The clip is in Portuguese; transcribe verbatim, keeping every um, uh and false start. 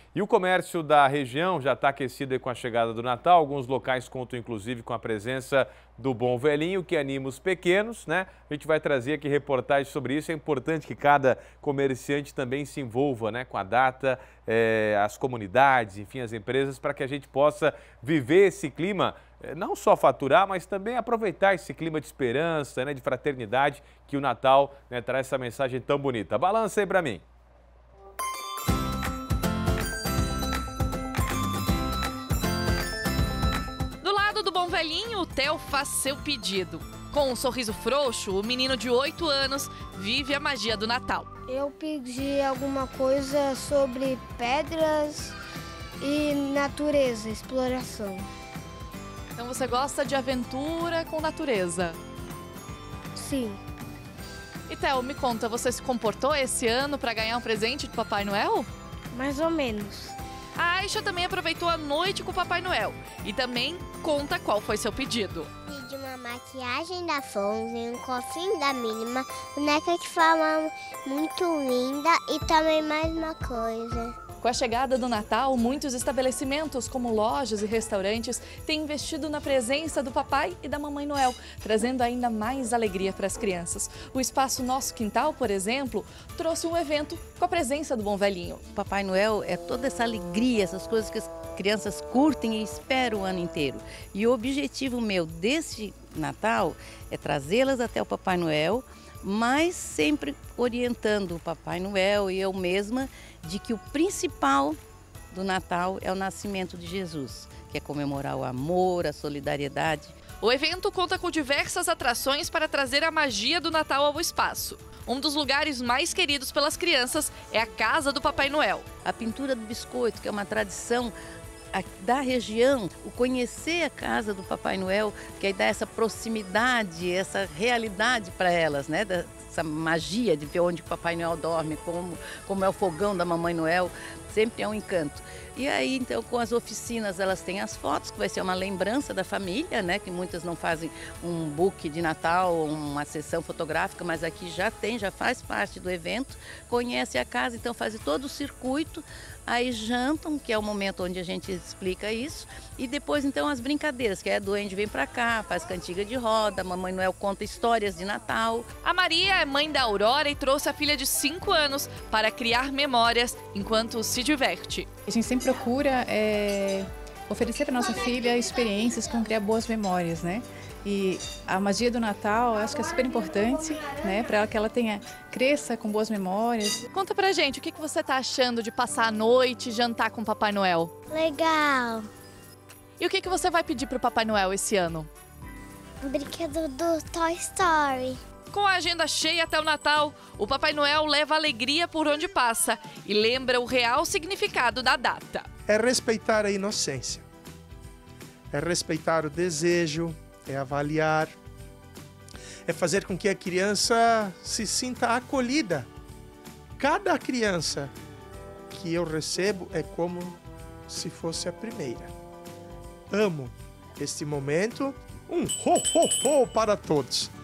E o comércio da região já está aquecido aí com a chegada do Natal. Alguns locais contam, inclusive, com a presença do Bom Velhinho, que anima os pequenos, né? A gente vai trazer aqui reportagem sobre isso. É importante que cada comerciante também se envolva, né, com a data, é, as comunidades, enfim, as empresas, para que a gente possa viver esse clima, não só faturar, mas também aproveitar esse clima de esperança, né, de fraternidade, que o Natal, né, traz essa mensagem tão bonita. Balança aí para mim. Bom Velhinho, o Theo faz seu pedido. Com um sorriso frouxo, o menino de oito anos vive a magia do Natal. Eu pedi alguma coisa sobre pedras e natureza, exploração. Então você gosta de aventura com natureza? Sim. E Theo, me conta, você se comportou esse ano para ganhar um presente do Papai Noel? Mais ou menos. A Aisha também aproveitou a noite com o Papai Noel e também conta qual foi seu pedido. Pedi uma maquiagem da Fonzi, um cofrinho da Mínima, boneca de forma muito linda e também mais uma coisa. Com a chegada do Natal, muitos estabelecimentos, como lojas e restaurantes, têm investido na presença do Papai e da Mamãe Noel, trazendo ainda mais alegria para as crianças. O espaço Nosso Quintal, por exemplo, trouxe um evento com a presença do Bom Velhinho. O Papai Noel é toda essa alegria, essas coisas que as crianças curtem e esperam o ano inteiro. E o objetivo meu deste Natal é trazê-las até o Papai Noel, mas sempre orientando o Papai Noel e eu mesma de que o principal do Natal é o nascimento de Jesus, que é comemorar o amor, a solidariedade. O evento conta com diversas atrações para trazer a magia do Natal ao espaço. Um dos lugares mais queridos pelas crianças é a Casa do Papai Noel. A pintura do biscoito, que é uma tradição da região, o conhecer a casa do Papai Noel, que aí dá essa proximidade, essa realidade para elas, né? Essa magia de ver onde o Papai Noel dorme, como, como é o fogão da Mamãe Noel, sempre é um encanto. E aí, então, com as oficinas, elas têm as fotos, que vai ser uma lembrança da família, né? Que muitas não fazem um book de Natal, uma sessão fotográfica, mas aqui já tem, já faz parte do evento, conhece a casa, então faz todo o circuito, aí jantam, que é o momento onde a gente explica isso, e depois, então, as brincadeiras, que é Duende vem pra cá, faz cantiga de roda, Mamãe Noel conta histórias de Natal. A Maria é mãe da Aurora e trouxe a filha de cinco anos para criar memórias enquanto se diverte. A gente sempre procura é, oferecer para nossa filha experiências com criar boas memórias, né? E a magia do Natal, acho que é super importante, né? Para ela que ela tenha, cresça com boas memórias. Conta pra gente, o que que você tá achando de passar a noite e jantar com o Papai Noel? Legal! E o que que você vai pedir pro Papai Noel esse ano? Um brinquedo do Toy Story. Com a agenda cheia até o Natal, o Papai Noel leva alegria por onde passa e lembra o real significado da data. É respeitar a inocência, é respeitar o desejo, é avaliar, é fazer com que a criança se sinta acolhida. Cada criança que eu recebo é como se fosse a primeira. Amo este momento. Um ho, ho, ho para todos.